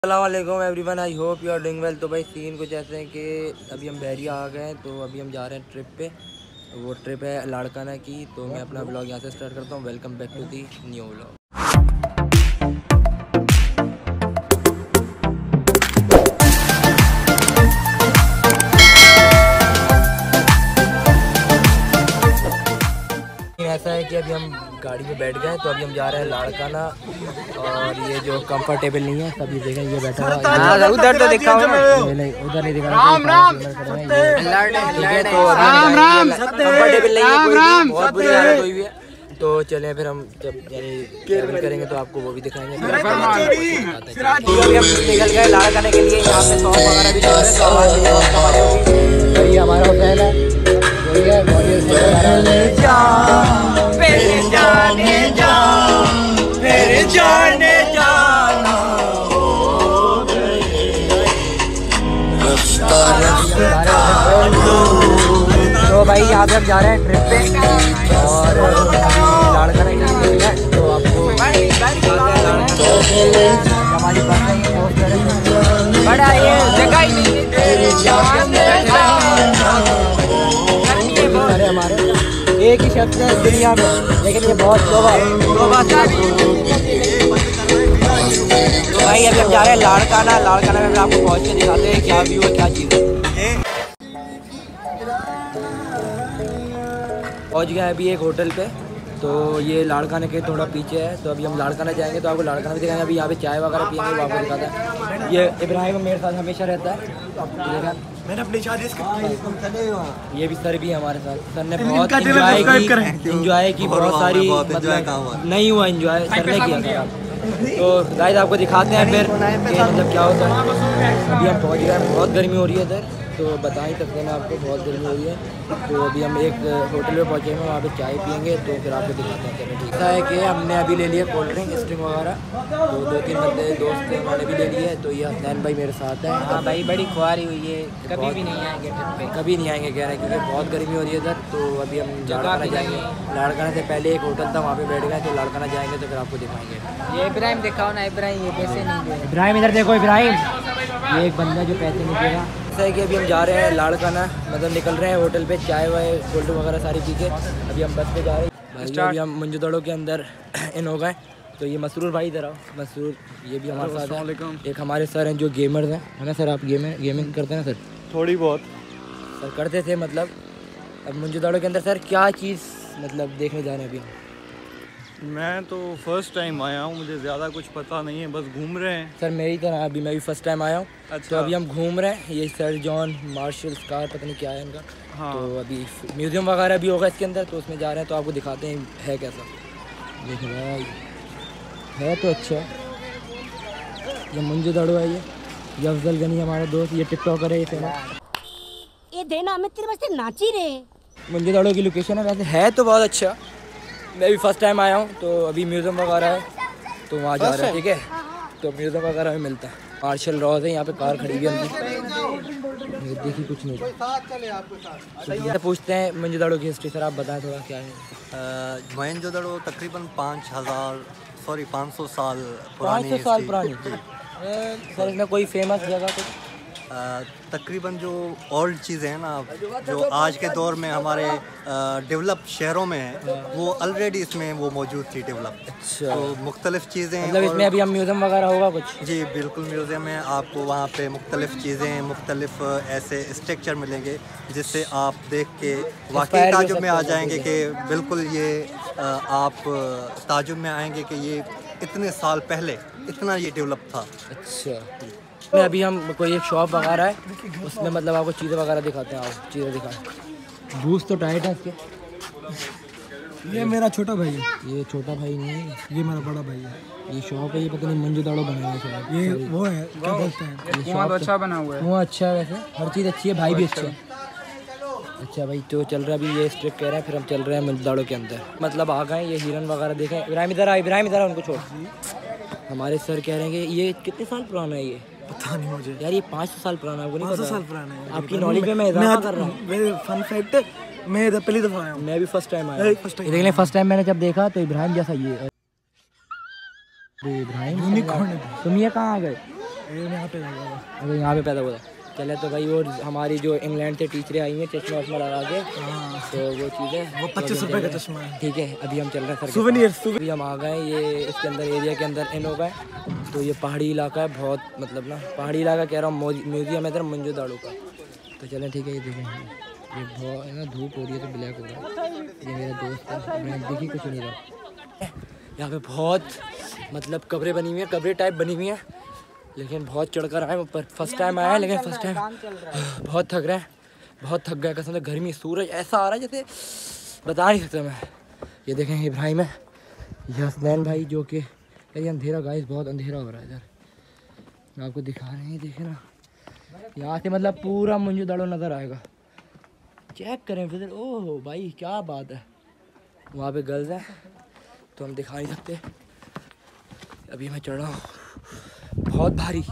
अस्सलामुअलैकुम everyone, I hope you are doing well. तो भाई सीन कुछ ऐसे हैं कि अभी हम बहरिया आ गए हैं, तो अभी हम जा रहे हैं ट्रिप पे। वो ट्रिप है लाड़काना की। तो मैं अपना ब्लॉग यहाँ से स्टार्ट करता हूँ। Welcome back to the new blog. ऐसा है कि अभी हम गाड़ी में बैठ गए, तो अभी हम जा रहे हैं लाड़काना। और ये जो कंफर्टेबल नहीं है, सब ये देखें, ये बैठा हुआ है उधर, तो दिखा नहीं, उधर नहीं दिखा रहा। कंफर्टेबल नहीं है, बहुत बुरी हालत हुई हुई है। तो चलें फिर, हम जब ट्रैवल करेंगे तो आपको वो भी दिखाएंगे। अभी हम निकल गए लाड़काना के लिए। यहाँ पे सॉन्ग वगैरह भी चल रहे हैं, तो ये हमारा होटल है। तो भाई यहाँ पे हम जा रहे हैं ट्रिप पे और लाड़काना के लिए। तो आपको हमारी बस है, बड़ा ये जगह ही नहीं हमारे एक ही शख्स है दुनिया में, लेकिन ये बहुत शोभा। तो भाई अभी हम जा रहे हैं लाड़काना। लाड़काना में आपको पहुँच के दिखाते हैं क्या व्यू है, क्या चीज़ है। पहुँच गए अभी एक होटल पे। तो ये लाड़काना के थोड़ा पीछे है। तो अभी हम लाड़काना जाएंगे, तो आपको लाड़काना भी दिखाएंगे। अभी यहाँ पे चाय वगैरह पियेंगे, वो आपको दिखाता है। ये इब्राहिम मेरे साथ हमेशा रहता है। मैंने अपनी शादी ये भी सर भी है हमारे साथ। सर ने बहुत इंजॉय की, बहुत सारी मतलब नहीं हुआ इंजॉय, सर ने किया था। तो गाइस आपको दिखाते हैं फिर मतलब क्या होता है। अभी हम पहुँच गए हैं, बहुत गर्मी हो रही है इधर, तो बता ही सकते हैं आपको, बहुत गर्मी हो रही है। तो अभी हम एक होटल में पहुँचे हैं, वहाँ पे चाय पियेंगे, तो फिर आपको दिखाते हैं। चलो ठीक है कि हमने अभी ले लिया कोल्ड ड्रिंक, स्ट्रिंग वगैरह। तो 2-3 बंदे दोस्त थे, उन्होंने भी ले लिए है। तो ये हसनैन भाई मेरे साथ है। हाँ भाई, बड़ी खुआरी हुई है, कभी भी नहीं आएंगे ट्रिप पे, कभी नहीं आएंगे कह रहे हैं, क्योंकि बहुत गर्मी हो रही है इधर। तो अभी हम लाड़काना जाएंगे। लाड़काना से पहले एक होटल था, वहाँ पे बैठ गए। तो लाड़काना जाएंगे तो फिर आपको दिखाएंगे। ये इब्राहिम दिखाओ ना, इब्राहिम ये पैसे नहीं दे। इब्राहिम इधर देखो, इब्राहिम ये एक बंदा जो पैसे नहीं देगा। ऐसा है कि अभी हम जा रहे हैं लाड़काना, मतलब निकल रहे हैं होटल पे, चाय वाय कोल्ड ड्रिंक वगैरह सारी पी के अभी हम बस पे जा रहे हैं। अभी हम मंजूदड़ों के अंदर इन हो गए। तो ये मसरूर भाई इधर आओ। मसरूर ये भी हमारे साथ है। एक हमारे सर हैं जो गेमर्स हैं, है ना सर? आप गेमिंग करते हैं सर? थोड़ी बहुत सर करते थे मतलब। अब मंजूदड़ों के अंदर सर क्या चीज़ मतलब देखने जा रहे हैं अभी? मैं तो फर्स्ट टाइम आया हूँ, मुझे ज़्यादा कुछ पता नहीं है, बस घूम रहे हैं। सर मेरी तरह अभी मैं भी फर्स्ट टाइम आया हूँ। अच्छा। तो अभी हम घूम रहे हैं। ये सर जॉन मार्शल कार पता नहीं क्या है इनका। हाँ। तो अभी म्यूज़ियम वगैरह भी होगा इसके अंदर, तो उसमें जा रहे हैं। तो आपको दिखाते हैं है कैसा। देख भाई है तो अच्छा। ये मंजूदड़ो है, ये अफजल गनी हमारा दोस्त, ये टिकटॉकर है। ये फेमस ये देना हमें तेरे वास्ते नाची रे। मंजूदड़ो की लोकेशन है, वैसे है तो बहुत अच्छा। मैं भी फर्स्ट टाइम आया हूँ। तो अभी म्यूज़ियम वगैरह है, तो वहाँ जा रहे हैं। ठीक है, तो म्यूज़ियम वगैरह में मिलता है। मार्शल रॉज है यहाँ पे, कार खड़ी हुई है उनकी। देखिए कुछ नहीं तो पूछते हैं मंजूदड़ो की हिस्ट्री। सर आप बताएं थोड़ा क्या है। मोहनजोदड़ो तकरीबन 500 साल पुरानी। 500 साल पुरानी। सर इसमें कोई फेमस जगह कुछ? तकरीबन जो ओल्ड चीज़ें हैं ना, जो आज के दौर में हमारे डेवलप शहरों में है, वो ऑलरेडी इसमें वो मौजूद थी डेवलप। अच्छा। तो मुख्तलिफ चीज़ें मतलब इसमें अभी हम म्यूज़ियम वगैरह होगा कुछ? जी बिल्कुल, म्यूज़ियम है। आपको वहाँ पे मुख्तलिफ चीज़ें, मुख्तलिफ ऐसे स्ट्रक्चर मिलेंगे जिससे आप देख के वाकई ताजुब में आ जाएंगे कि बिल्कुल ये आप ताजुब में आएंगे कि ये इतने साल पहले इतना ये डेवलप था। अच्छा। में अभी हम कोई एक शॉप वगैरह है, उसमें मतलब आपको चीज़ें वगैरह दिखाते हैं। आओ चीज़ें दिखाएं। बूस्ट तो टाइट है इसके। ये मेरा छोटा भाई है। ये छोटा भाई नहीं है, ये मेरा बड़ा भाई है। ये शॉप है, ये पता नहीं मंजूदड़ो बनाया है शायद। ये वो है क्या बोलते हैं, बहुत अच्छा बना हुआ है। वो अच्छा है, वैसे हर चीज़ अच्छी है, भाई भी अच्छा है। अच्छा भाई, तो चल रहा है अभी ये स्ट्रिप कह रहे हैं, फिर हम चल रहे हैं मंजूदड़ो के अंदर। मतलब आ गए, ये हिरन वगैरह देखें। इब्राहिम इधर आ, इब्राहिम इधर आ, उनको छोड़। हमारे सर कह रहे हैं कि ये कितने साल पुराना है? ये पता नहीं मुझे यार, ये 500 साल पुराना है। आपको नहीं पता? 500 साल पुराना है। आपकी नॉलेज में मैं इजाफा कर रहा हूँ। फन फैक्ट, मैं इधर पहली दफ़ा आया हूँ। मैं भी फर्स्ट टाइम आया। फर्स्ट टाइम मैंने जब देखा तो इब्राहिम जैसा ये। इब्राहिम तुम ये कहाँ आ गए? ये यहाँ पे लगा हुआ। अगर यहाँ पे पैदा हुआ था। चले तो भाई वो हमारी जो इंग्लैंड से टीचरें आई हैं चश्मा वश्मा लगा के, तो वो चीज़ें वो 25 रुपए का चश्मा है। ठीक है। अभी हम चल रहे हैं सर सुवेनियर। अभी हम आ गए ये इसके अंदर एरिया के अंदर इन हो गए। तो ये पहाड़ी इलाका है बहुत, मतलब ना पहाड़ी इलाका कह रहा हूँ, म्यूजियम है इधर मंजूदाड़ो का। तो चलें ठीक है। ये देखें ये बहुत है ना, धूप हो रही है तो ब्लैक हो रहा है। ये मेरा दोस्त है, मैं देखी कुछ नहीं रहा। यहाँ पे बहुत मतलब कब्रें बनी हुई हैं, कब्रें टाइप बनी हुई हैं, लेकिन बहुत चढ़कर आए ऊपर। फर्स्ट टाइम आया है लेकिन फर्स्ट टाइम बहुत थक रहे हैं, बहुत थक गए कसम से। गर्मी सूरज ऐसा आ रहा है जैसे बता नहीं सकता मैं। ये देखें इब्राहिम है, ये हसनैन भाई जो कि ये अंधेरा गाइस, बहुत अंधेरा हो रहा है इधर। मैं आपको दिखा रहे हैं, देखें ना यहाँ से मतलब पूरा मंजूदाड़ो नज़र आएगा। चेक करें फिर। ओह भाई क्या बात है। वहाँ पे गर्ल्स हैं तो हम दिखा नहीं सकते। अभी मैं चढ़ रहा हूँ बहुत भारी।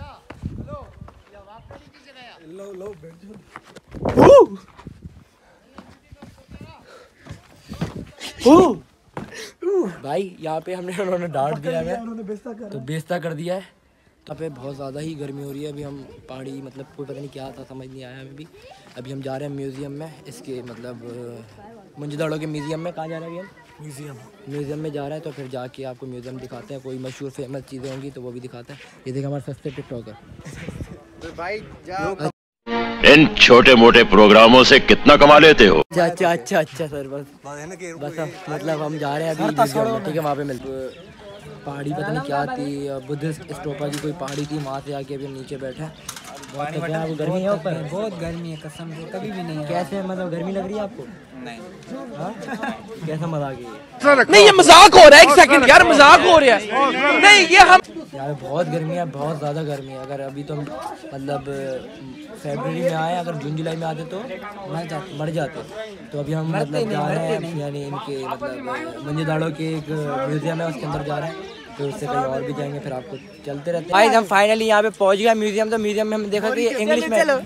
भाई यहाँ पे हमने उन्होंने डांट दिया है, तो बेइज्जती कर दिया है। तो पे बहुत ज़्यादा ही गर्मी हो रही है। अभी हम पहाड़ी मतलब कोई पता नहीं क्या था, समझ नहीं आया हमें भी। अभी हम जा रहे हैं म्यूज़ियम में, इसके मतलब मंजूदाड़ो के म्यूज़ियम में। कहाँ जा रहे हैं भैया? म्यूज़ियम में जा रहे हैं। तो फिर जाके आपको म्यूज़ियम दिखाते हैं, कोई मशहूर फेमस चीज़ें होंगी तो वो भी दिखाते हैं। ये देखिए हमारे सस्ते टिकटॉकर। इन छोटे मोटे प्रोग्रामों से कितना कमा लेते हो? अच्छा सर बस मतलब हम जा रहे हैं अभी म्यूज़ियम में, ठीक है। वहाँ पे मिलते पहाड़ी पता नहीं क्या थी, बुद्धिस्ट स्टोपा की कोई पहाड़ी थी, वहाँ से आके अभी हम नीचे बैठे हैं। बहुत गर्मी है ऊपर, बहुत गर्मी है कसम से, कभी भी नहीं। कैसे मतलब गर्मी लग रही है आपको? नहीं। कैसा मजाक है? नहीं ये मजाक हो रहा है, एक सेकंड यार, मजाक हो रहा है। नहीं ये हम यार बहुत गर्मी है, बहुत ज़्यादा गर्मी है। अगर अभी तो मतलब फरवरी में आए, अगर जून जुलाई में आते तो मर जाते। तो अभी हम मतलब जा रहे हैं, यानी इनके मतलब मंजूदाड़ो के एक म्यूज़ियम है उसके अंदर जा रहे हैं। तो उससे कहीं और भी जाएंगे, फिर आपको चलते रहते हैं। हम फाइनली यहाँ पे पहुँच गया म्यूज़ियम। तो म्यूज़ियम में हम देखा कि इंग्लिश में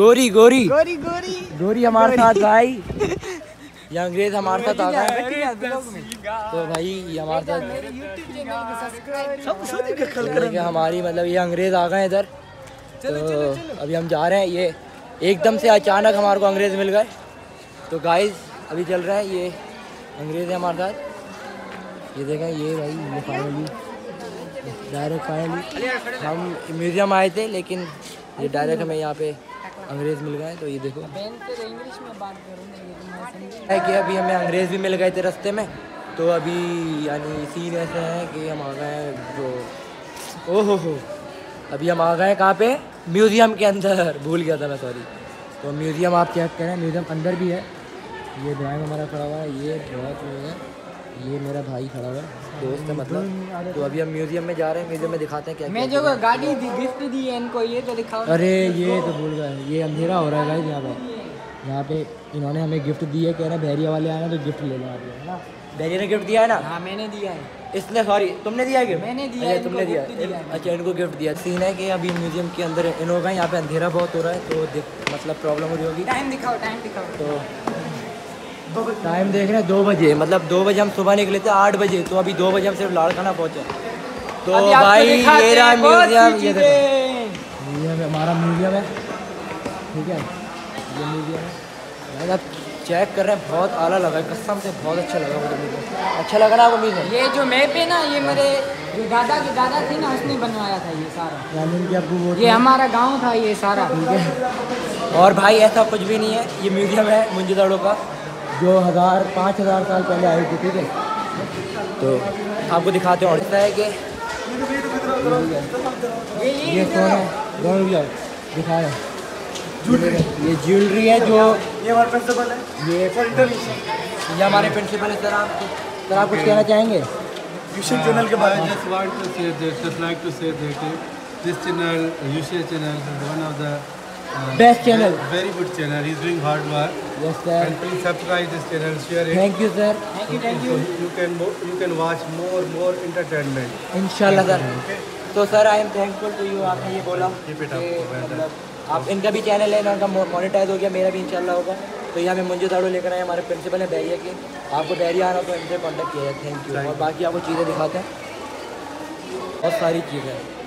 गोरी हमारे साथ भाई, ये अंग्रेज हमारे साथ आ गए। तो भाई हमारे साथ हमारी मतलब ये अंग्रेज आ गए इधर। तो अभी हम जा रहे हैं। ये एकदम से अचानक हमारे को अंग्रेज मिल गए। तो गाइस अभी चल रहे हैं, ये अंग्रेज है हमारे साथ। ये देखें ये भाई, ये फाइनली डायरेक्ट फाइनली हम म्यूज़ियम आए थे, लेकिन ये डायरेक्ट हमें यहाँ पे अंग्रेज़ मिल गए। तो ये देखो इंग्लिश में बात है कि अभी हमें अंग्रेज़ भी मिल गए थे रास्ते में। तो अभी यानी सीन ऐसे है कि हम आ गए जो ओहो अभी हम आ गए कहाँ पे? म्यूज़ियम के अंदर। भूल गया था मैं, सॉरी। तो म्यूज़ियम आप चेक करें, म्यूज़ियम अंदर भी है। ये ड्राइंग हमारा खड़ा हुआ है, ये बहुत है, ये मेरा भाई खड़ा हुआ है, दोस्त है मतलब। तो अभी हम म्यूज़ियम में जा रहे हैं, म्यूज़ियम में दिखाते हैं क्या मैं जो गाड़ी गिफ्ट दी है इनको, ये तो दिखाओ। अरे ये तो भूल गए, ये अंधेरा हो रहा है गाइस। यहाँ पे इन्होंने हमें गिफ्ट दी है, कह रहे हैं बहरिया वाले आए हैं तो गिफ्ट ले लो आप, है ना? बहरिया ने गिफ्ट दिया है ना? हाँ मैंने दिया है। इसने सॉरी तुमने दिया है गिफ्ट? मैंने दिया है। तुमने दिया? अच्छा इनको गिफ्ट दिया। सीन है कि अभी म्यूज़ियम के अंदर इन होगा, यहाँ पे अंधेरा बहुत हो रहा है तो मतलब प्रॉब्लम हो रही होगी। टाइम दिखाओ, टाइम दिखाओ। तो टाइम देख रहे हैं 2 बजे, मतलब 2 बजे हम सुबह निकले थे, 8 बजे। तो अभी 2 बजे हम सिर्फ लाड़काना पहुँचे। तो भाई ये रहा म्यूज़ियम, ये हमारा म्यूज़ियम है, ठीक है। ये म्यूज़ियम है, मतलब चेक कर रहे हैं, बहुत आला लगा है कसम से, बहुत अच्छा लगा मुझे म्यूज़ियम। अच्छा लगा ना आपको म्यूज़ियम? ये जो मैप है ना, ये मेरे जो दादा की दादा थी ना, उसने बनवाया था ये सारा। यानी कि आपको वो ये हमारा गाँव था ये सारा, ठीक है। और भाई ऐसा कुछ भी नहीं है, ये म्यूज़ियम है मंजूदाड़ो का, जो 5,000 साल पहले आई थी, ठीक है। तो आपको दिखाते हैं। और है कि ये कौन है, दिखा रहे हैं। ये ज्वेलरी है जो ये हमारे प्रिंसिपल है, ये हमारे प्रिंसिपल है। सर आप कुछ कहना चाहेंगे यूशियल चैनल के बारे में? I just want to say that, just like to say that this channel, Yushia channel, is one of the best channel, very good channel. He's doing hard work. Yes sir, And please subscribe this channel, share it. Thank you sir, So you can watch more entertainment. इंशाल्लाह सर। तो sir I am thankful to you, आपने ये बोला Keep it up. कि मतलब आप इनका भी चैनल है, इनका मोनेटाइज हो गया, मेरा भी इंशाल्लाह होगा। तो यहाँ में मंजूदाड़ो लेकर आए हमारे प्रिंसिपल है बहरिया के। आपको बहरिया आना तो इनसे कॉन्टैक्ट किया है, थैंक यू। और बाकी आपको चीज़ें दिखाते हैं, बहुत सारी चीज़ें हैं।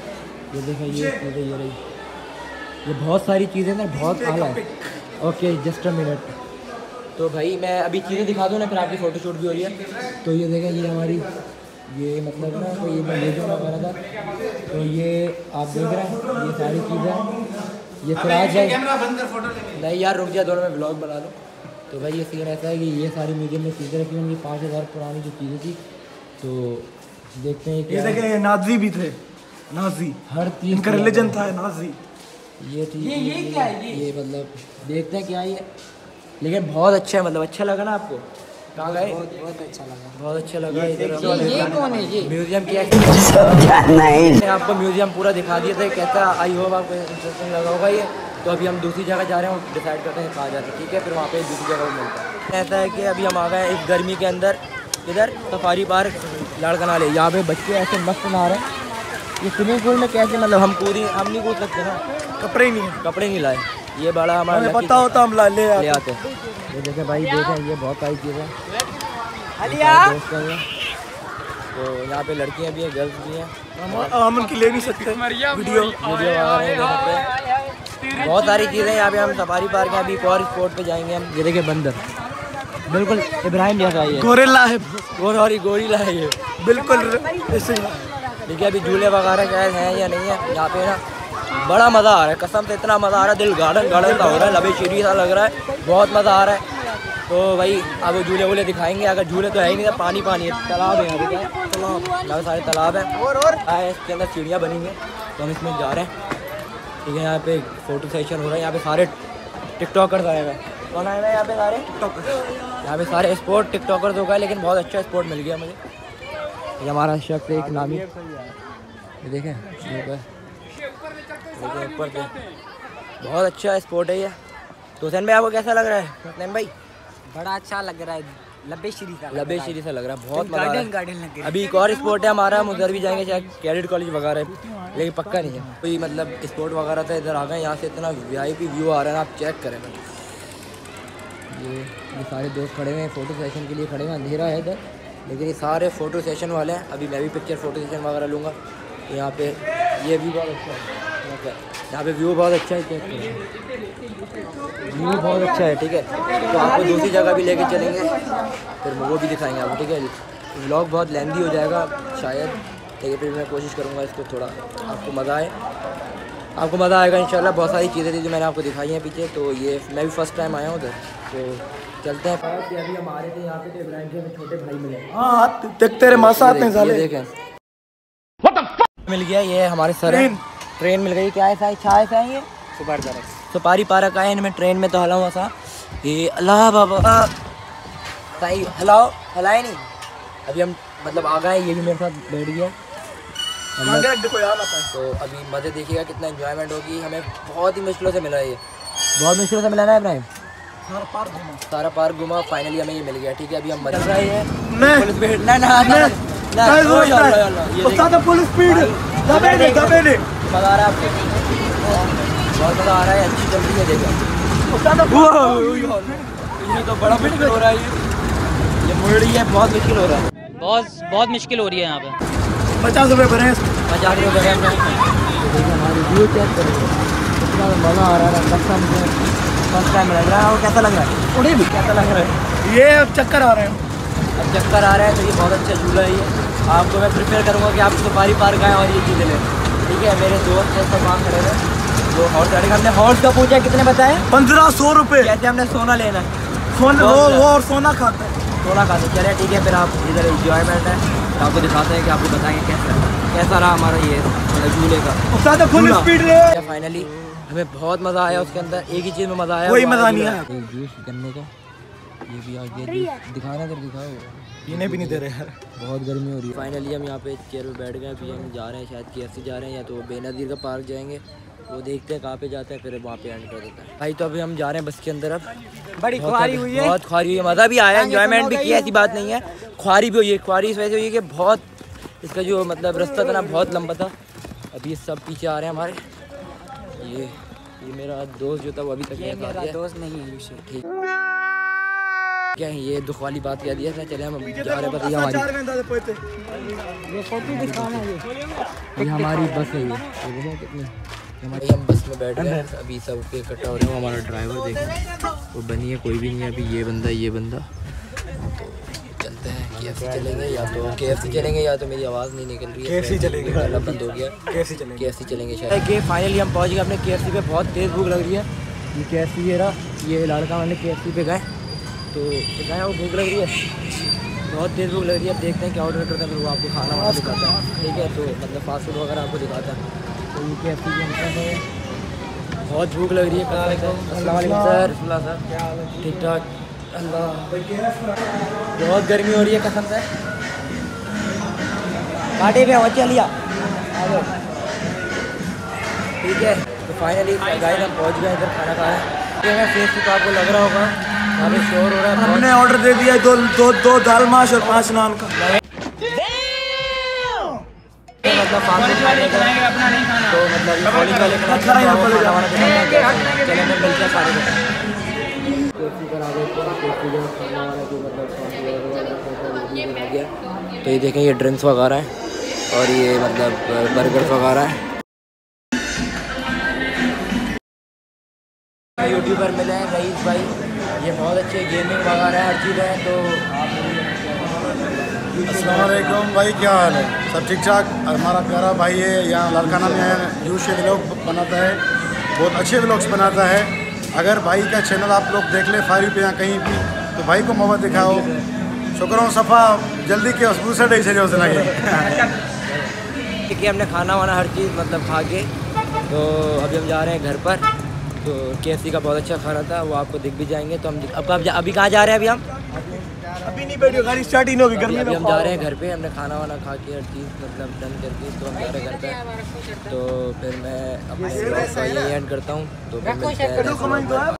ये देखें, ये चीज़ें ये रही, ये बहुत सारी चीज़ें ना, बहुत आला है। Okay just a minute. तो भाई मैं अभी चीज़ें दिखा दूँ ना, फिर आपकी फ़ोटो शूट भी हो रही है। तो ये देखें, ये हमारी ये मतलब ना कोई मैं म्यूजियम वगैरह था, तो ये आप देख रहे हैं, ये सारी चीज़ें, ये सिराज है। नहीं यार रुक जा, दोनों में ब्लॉग बना लो। तो भाई ये सीन ऐसा है कि ये सारी म्यूजियम में चीज़ें रखी होंगी, 5000 पुरानी जो चीज़ें थी। तो देखते हैं ये देखें, ये नाजी भी थे, नाजी, हर चीज़ इनका रिलीजन था नाजी। ये थी ये क्या है ये मतलब देखते हैं क्या ये, लेकिन बहुत अच्छा है, मतलब अच्छा लगा ना आपको? कहाँ गए? बहुत अच्छा लगा, बहुत अच्छा लगा। ये कौन है ये? म्यूजियम क्या आपको म्यूजियम पूरा दिखा दिया था, कैसा आई होप आपको इंटरेस्टिंग लगा होगा ये। तो अभी हम दूसरी जगह जा रहे हैं, डिसाइड करते हैं कहाँ जाते हैं, ठीक है? फिर वहाँ पे दूसरी जगह मिलता है। ऐसा है कि अभी हम आ गए इस गर्मी के अंदर, इधर सफारी पार्क लाड़काना ले। यहाँ पे बच्चे ऐसे मस्त नहा रहे हैं। ये स्विमिंग पूल में कैसे, मतलब हम नहीं कूद सकते ना, कपड़े नहीं लाए। ये बड़ा हमारा पता होता हम ले आते हैं। ये देखें भाई, देखें ये बहुत सारी चीज़ें दोस्त हैं। तो यहाँ पे लड़कियाँ भी हैं, गर्ल्स भी हैं। हम उनकी ले नहीं सकते वीडियो बहुत सारी चीज़ें यहाँ पे। हम सफारी पार्क हैं, अभी एक और स्पॉट पे जाएंगे हम। ये देखें बंदर, बिल्कुल इब्राहिम जैसा है, गोरिल्ला है, गोरिल्ला है ये बिल्कुल ऐसे। ठीक है, अभी झूले वगैरह शायद हैं या नहीं है यहाँ पे ना। बड़ा मज़ा आ रहा है, कसम से इतना मज़ा आ रहा है, दिल गार्डन सा हो रहा है, लबे शीरी सा लग रहा है, बहुत मज़ा आ रहा है। तो भाई अब झूले वूले दिखाएंगे। अगर झूले तो है ही नहीं, तो पानी है, तालाब है यहाँ पे, तालाब सारे तालाब है और इसके अंदर सीढ़ियाँ बनी हैं। तो हम इसमें जा रहे हैं, ठीक है? यहाँ पे फ़ोटो सेशन हो रहा है, यहाँ पे सारे टिकटॉकर्स आए हुए हैं। कौन आए हुए हैं यहाँ पे? सारे यहाँ पे सारे स्पोर्ट टिकटॉकर्स हो गए, लेकिन बहुत अच्छा स्पोर्ट मिल गया मुझे। ये हमारा शख्स एक नामी, ये देखें ऊपर पे, बहुत अच्छा स्पोर्ट है ये। तो हुसैन भाई आपको कैसा लग रहा है? हुसैन भाई बड़ा अच्छा लग रहा है, लबे श्री सा लग रहा है, बहुत मजा आ रहा है। गार्डन लग रहा अभी एक और स्पोर्ट है हमारा, हम उधर भी जाएंगे शायद, कैडेट कॉलेज वगैरह, लेकिन पक्का नहीं है कोई, मतलब स्पोर्ट वगैरह था। इधर आ गए, यहाँ से इतना VIP व्यू आ रहा है, आप चेक करें। ये सारे दोस्त खड़े हुए हैं, फ़ोटो सेशन के लिए खड़े हुए हैं। अंधेरा है इधर, लेकिन ये सारे फ़ोटो सेशन वाले हैं। अभी मैं भी पिक्चर फ़ोटो सेशन वगैरह लूँगा। यहाँ पे ये व्यू बहुत अच्छा है, यहाँ पे व्यू बहुत अच्छा है, चेक करें, व्यू बहुत अच्छा है, ठीक है? तो आपको दूसरी जगह भी लेके चलेंगे, फिर वो भी दिखाएंगे आपको, ठीक है? व्लॉग बहुत लेंदी हो जाएगा शायद, लेकिन फिर मैं कोशिश करूँगा इसको थोड़ा आपको मज़ा आए, आपको मज़ा आएगा इंशाल्लाह। बहुत सारी चीज़ें थी जो मैंने आपको दिखाई हैं पीछे। तो ये मैं भी फर्स्ट टाइम आया हूँ उधर, तो चलते हैं। अभी हम आ रहे थे यहाँ पे, तो इब्राहिम के हमें छोटे भाई मिले। हाँ देखते रहे मासा आते हैं साले। देखें मिल गया, ये हमारे सर है, ट्रेन मिल गई। क्या है छा है ये सुपारी पार्क आए इनमें, ट्रेन में तो हला हुआ सा ये। अल्लाह बाबा सही हलाए नहीं। अभी हम मतलब आ गए, ये भी मेरे साथ बैठ गया। तो अभी मज़े देखिएगा, कितना एंजॉयमेंट होगी। हमें बहुत ही मुश्किलों से मिला है ये, बहुत मुश्किलों से मिला ना इब्राहिम। सारा पार्क घुमा, फाइनली हमें ये मिल गया, ठीक है? अभी हम मजा रहे हैं। पुलिस स्पीड ना पुलिस स्पीड मज़ा आ रहा है आपको, बहुत मज़ा आ रहा है, अच्छी चल रही है। देखो ये तो बड़ा मुश्किल हो रहा है, ये मुड़ रही है, बहुत मुश्किल हो रहा है, बहुत मुश्किल हो रही है यहाँ पे। 50 रुपये भरे, 50 रुपये भरे हमने। हमारी व्यू चेक करेंगे, कितना मज़ा आ रहा है, कसम से फर्स्ट टाइम लग रहा है। और कैसा लग रहा है? उन्हें भी कैसा लग रहा है? ये अब चक्कर आ रहे हैं, अब चक्कर आ रहा है। तो ये बहुत अच्छा झूला है ये, आपको मैं प्रिफेयर करूँगा कि आप सफारी पार्क आएँ और ये चीज़ें लें, ठीक है? मेरे दोस्त हैं सब वहाँ खड़े हैं, वो हॉर्स गाड़ी, हमने हॉर्स का पूछा कितने बताए? 1500 रुपये। कहते हमने सोना लेना है, वो और सोना खाता है, सोना खाते। चले ठीक है, फिर आप इधर इंजॉयमेंट है, तो आपको दिखाते हैं कि आपको बताएंगे कैसा रहा हमारा ये झूले का फुल स्पीड रहे। फाइनली हमें बहुत मज़ा आया उसके अंदर। एक ही चीज़ में मज़ा आया, कोई मज़ा नहीं आया। जूस गन्ने का, ये भी आगे दिखाना, तो दिखाओ, पीने भी नहीं दे रहे यार, बहुत गर्मी हो रही है। फाइनली हम यहाँ पे चेयर पे बैठ गए। अभी हम जा रहे हैं शायद KFC जा रहे हैं, या तो बेनज़ीर का पार्क जाएंगे, वो देखते हैं कहाँ पे जाते हैं, फिर वहाँ पे एंड कर देते हैं। भाई तो अभी हम जा रहे हैं बस के अंदर। अब बड़ी ख्वारी हुई है, बहुत ख्वारी हुई है, मज़ा भी आया, एंजॉयमेंट भी किया, ऐसी बात नहीं है। ख्वारी भी हुई है, ख्वारी इस वजह से हुई है कि बहुत इसका जो मतलब रास्ता था ना बहुत लंबा था। अभी ये सब पीछे आ रहे हैं हमारे। ये मेरा दोस्त जो था वो अभी तक ये मेरा दोस्त नहीं है, ठीक। क्या है ये दुख वाली बात कह दी है। चले हम जा रहे बस ये हमारी बस है ये कितनी हमारी हम बस में बैठ गए अभी सब के इकट्ठा हो रहे हैं। हमारा ड्राइवर देखें वो बनी है कोई भी नहीं है अभी ये बंदा तो चलते हैं KFC चलेंगे या तो KFC चलेंगे या तो मेरी आवाज़ नहीं निकल रही है KFC चलेंगे बंद हो गया KFC चलेंगे शायद कि फाइनली हम पहुँच गए अपने KFC पे। बहुत तेज़ भूख लग रही है। ये KFC ये रहा ये लड़का वाले KFC पे गए तो गए वो भूख लग रही है बहुत तेज़ भूख लग रही है। देखते हैं क्या ऑर्डर करते हैं फिर वो आपको खाना वाना दिखाता है ठीक है। तो मतलब फास्ट फूड वगैरह आपको दिखाता है। तो ये KFC के अंदर है बहुत भूख लग रही है। अस्सलाम वालेकुम सर ठीक ठाक अल्लाह बहुत गर्मी हो रही है कसम से काटे पे बच्चे लिया ठीक है। तो फाइनली गाइस हम पहुंच गए इधर खाना खा रहे हैं। फेस तो आपको लग रहा होगा अभी शोर हो रहा है। हमने ऑर्डर दे दिया दो दाल माश और 5 नान का मतलब फास्ट खाने का तो मतलब कॉलेज वाले चले मैं मिलकर खाने तो ये देखें ये ड्रिंक्स वगैरह हैं और ये मतलब बर्गर वगैरह है। यूट्यूबर मिले हैं रईस भाई ये बहुत अच्छे गेमिंग वगैरह है हर चीज़ है। तो अस्सलाम वालेकुम भाई क्या हाल है सब ठीक ठाक। हमारा प्यारा भाई है यहाँ लड़काना में यूशे व्लॉग बनाता है बहुत अच्छे व्लॉग्स बनाता है। अगर भाई का चैनल आप लोग देख ले फारी पे या कहीं भी तो भाई को मोहब्बत दिखाओ शुक्र सफ़ा जल्दी के दूसरे डे से लगे कि हमने खाना वाना हर चीज़ मतलब खा के तो अभी हम जा रहे हैं घर पर। तो KFC का बहुत अच्छा खाना था वो आपको दिख भी जाएंगे। तो हम अभी कहाँ जा रहे हैं अभी नहीं बैठे गाड़ी स्टार्ट ही नहीं होगी गर्मी में। हम जा रहे हैं घर पे हमने खाना वाना खा के हर चीज़ मतलब डन करके तो हम जा रहे हैं घर पे। तो फिर मैं अपने ब्लॉग का ये एंड करता हूँ। तो फिर मिलते हैं